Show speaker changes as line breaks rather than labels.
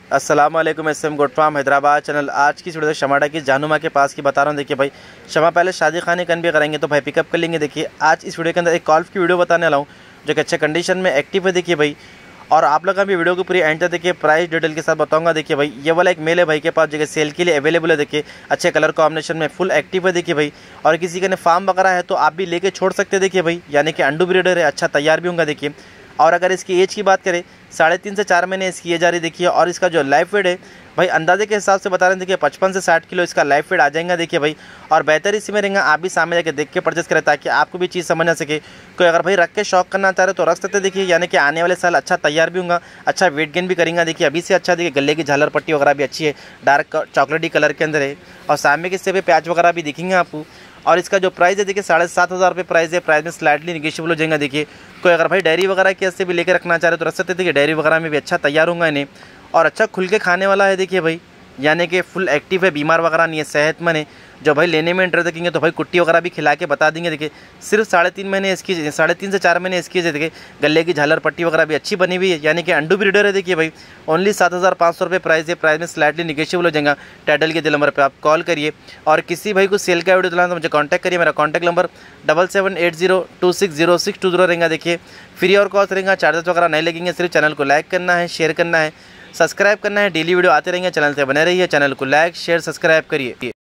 अस्सलाम वालेकुम। SM goat farm Hyderabad channel. आज की वीडियो शमाडा की जानूमा के पास की बता रहा हूँ। देखिए भाई, शमा पहले शादी खाने कन भी करेंगे तो भाई पिकअप कर लेंगे। देखिए आज इस वीडियो के अंदर एक कॉल्फ की वीडियो बताने वाला हूँ जो कि अच्छे कंडीशन में एक्टिव है। देखिए भाई, और आप लोग भी वीडियो को पूरी एंड तक देखिए, प्राइस डिटेल के साथ बताऊंगा। देखिए भाई, ये वाला एक मेल है भाई के पास जो कि सेल के लिए अवेलेबल है। देखिए अच्छे कलर कॉम्बिनेशन में फुल एक्टिव है। देखिए भाई, और किसी का फार्म वगैरह है तो आप भी लेके छोड़ सकते हैं। देखिए भाई, यानी कि अंडू ब्रीडर है, अच्छा तैयार भी होगा। देखिए, और अगर इसकी एज की बात करें 3.5 से 4 महीने इसकी एज आ रही। देखिए, और इसका जो लाइफ वेट है भाई अंदाजे के हिसाब से बता रहे हैं। देखिए 55 से 60 किलो इसका लाइफ वेट आ जाएगा। देखिए भाई, और बेहतर इसी में रहेगा, आप भी सामने जाके देख के परचेस करें ताकि आपको भी चीज़ समझ आ सके। कोई अगर भाई रख के शौक करना चाह रहे तो रख सकते। देखिए, यानी कि आने वाले साल अच्छा तैयार भी होगा, अच्छा वेट गेन भी करेंगे। देखिए अभी से अच्छा, देखिए गले की झालर पट्टी वगैरह भी अच्छी है, डार्क चॉकलेटी कलर के अंदर है, और सामने के से भी पैच वगैरह भी दिखेंगे आपको। और इसका जो प्राइस है देखिए 7,500 रुपये प्राइस है। प्राइस में स्लाइटली निगेशियबल हो जाएगा। देखिए कोई अगर भाई डेयरी वगैरह के से भी लेकर रखना चाह रहे तो रख सकते। देखिए डेयरी वगैरह में भी अच्छा तैयार होगा इन्हें, और अच्छा खुल के खाने वाला है। देखिए भाई, यानी कि फुल एक्टिव है, बीमार वगैरह नहीं है, सेहतमंद है। जो भाई लेने में इंटरेस्ट रखेंगे तो भाई कुट्टी वगैरह भी खिला के बता देंगे। देखिए सिर्फ 3.5 महीने इसकी, 3.5 से 4 महीने इसकी। देखिए गले की झालर पट्टी वगैरह भी अच्छी बनी हुई है, यानी कि अंडू ब्रीडर है। देखिए भाई, ओनली 7,500 रुपये प्राइस है। प्राइस में स्लाइटली निगेशियबल हो जाएगा। टाइटल के दिल नंबर पर आप कॉल करिए, और किसी भाई को सेल का वीडियो दिलाना तो मुझे कॉन्टैक्ट करिए। मेरा कॉन्टैक्ट नंबर 7780260620 रहेगा। देखिए फ्री और कॉस्ट रहेगा, चार्जेस वगैरह नहीं लगेंगे। सिर्फ चैनल को लाइक करना है, शेयर करना है, सब्सक्राइब करना है। डेली वीडियो आते रहेंगे, चैनल से बने रहिए। चैनल को लाइक शेयर सब्सक्राइब करिए।